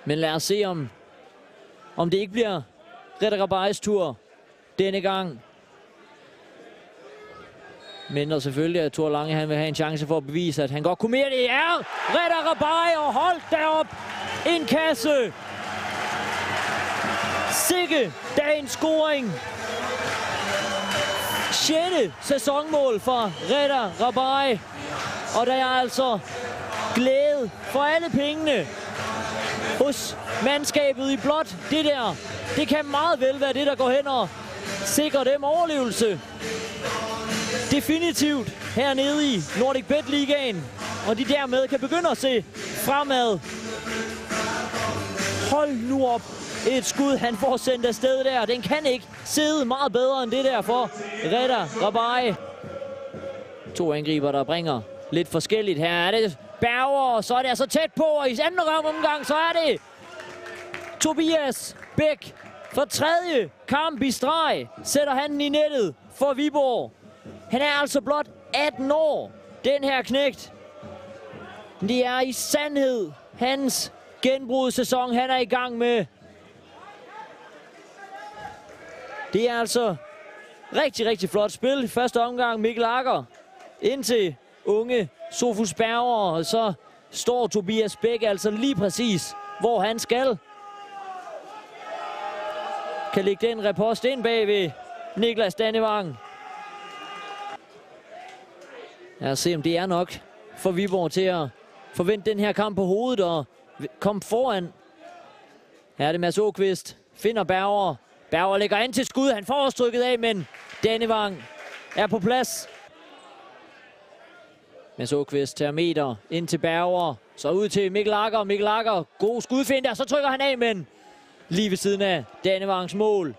Men lad os se, om det ikke bliver Reda Rabais tur denne gang. Men selvfølgelig, at Thor Lange han vil have en chance for at bevise, at han godt kunne mere. Det er Reda Rabai, og hold derop en kasse. Sikke dagens scoring. 6. sæsonmål for Reda Rabai. Og der er altså glæde for alle pengene hos mandskabet i blåt. Det kan meget vel være det, der går hen og sikrer dem overlevelse. Definitivt hernede i Nordic Bet Ligaen. Og de dermed kan begynde at se fremad. Hold nu op. Et skud, han får sendt afsted der. Den kan ikke sidde meget bedre end det der for Reda Rabai. 2 angriber, der bringer lidt forskelligt. Her er det Berger, og så er det altså tæt på. Og i anden omgang, så er det Tobias Bæk. For 3. kamp i streg sætter han den i nettet for Viborg. Han er altså blot 18 år, den her knægt. Det er i sandhed hans genbrudssæson, han er i gang med. Det er altså rigtig, rigtig flot spil. Første omgang Mikkel Agger ind til unge Sofus Berger, og så står Tobias Bæk altså lige præcis, hvor han skal. Kan lægge den repost ind bag ved Niklas Dannevang. Lad os se, om det er nok for Viborg til at forvente den her kamp på hovedet og komme foran. Her er det Mads Åkvist. Finder Berger. Berger lægger an til skud. Han får strykket af, men Dannevang er på plads. Mads Åkvist tager meter ind til Berger. Så ud til Mikkel Agger. Mikkel Agger, god skudfind der. Så trykker han af, men lige ved siden af Dannevangs mål.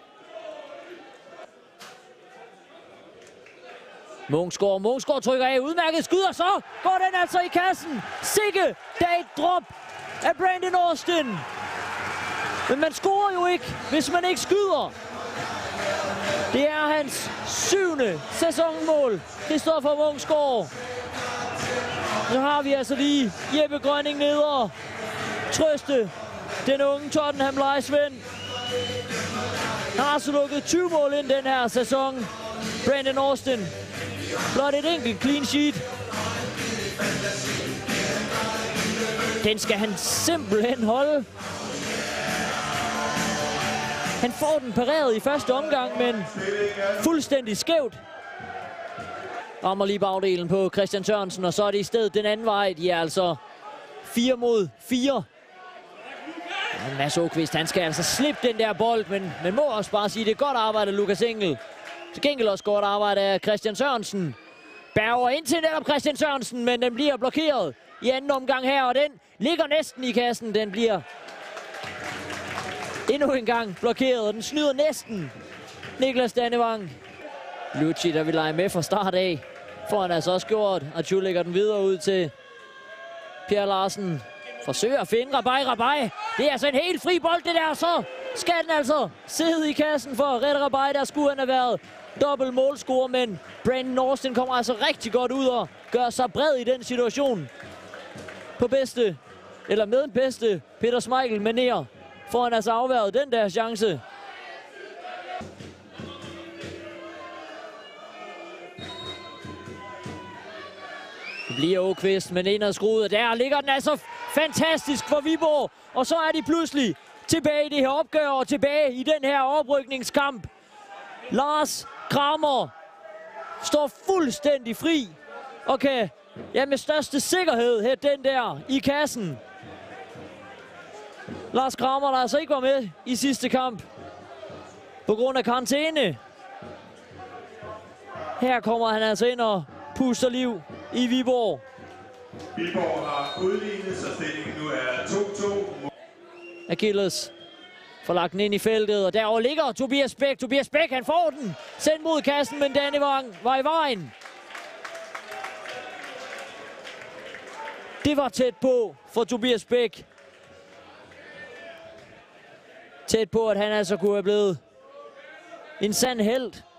Munksgaard trykker af. Udmærket skud, og så går den altså i kassen. Sikke, der er et drop af Brandon Austin. Men man scorer jo ikke, hvis man ikke skyder. Det er hans 7. sæsonmål. Kristoffer Munksgaard. Så har vi altså lige Jeppe Grønning ned og trøste den unge Tottenham lejesvend. Han har så lukket 20 mål ind den her sæson. Brandon Austin. Blot et enkelt clean sheet. Den skal han simpelthen holde. Han får den pareret i første omgang, men fuldstændig skævt. Rammer lige bagdelen på Christian Sørensen, og så er det i stedet den anden vej. De er altså 4 mod 4. Og Mads Åkvist, han skal altså slippe den der bold, men man må også bare sige, det er godt arbejde af Lukas Engel. Til gengæld også godt arbejde af Christian Sørensen. Berger ind til netop Christian Sørensen, men den bliver blokeret i anden omgang her, og den ligger næsten i kassen. Den bliver endnu en gang blokeret, og den snyder næsten Niklas Dannevang. Lucci, der vil lege med fra start af, får han altså også gjort. Artur lægger den videre ud til Pierre Larsen. Forsøger at finde Rabai. Det er altså en helt fri bold, det der. Så skal den altså sidde i kassen for Reda Rabai. Der skulle han have været dobbelt målscorer, men Brandon Austin kommer altså rigtig godt ud og gør sig bred i den situation. På bedste, eller med den bedste, Peter Schmeichel manér, får han altså afværget den der chance. Det bliver Åkvist, men ind ad skruet, og der ligger den altså fantastisk for Viborg. Og så er de pludselig tilbage i det her opgør og tilbage i den her oprykningskamp. Lars Kramer står fuldstændig fri og kan med største sikkerhed hætte den der i kassen. Lars Kramer, der altså ikke var med i sidste kamp på grund af karantæne. Her kommer han altså ind og puster liv i Viborg. Viborg har udlignet, så stillingen nu er 2-2. Achilles får lagt den ind i feltet, og derovre ligger Tobias Bæk. Tobias Bæk, han får den. Sendt mod kassen, men Dannevang var i vejen. Det var tæt på for Tobias Bæk. Tæt på, at han altså kunne have blevet en sand helt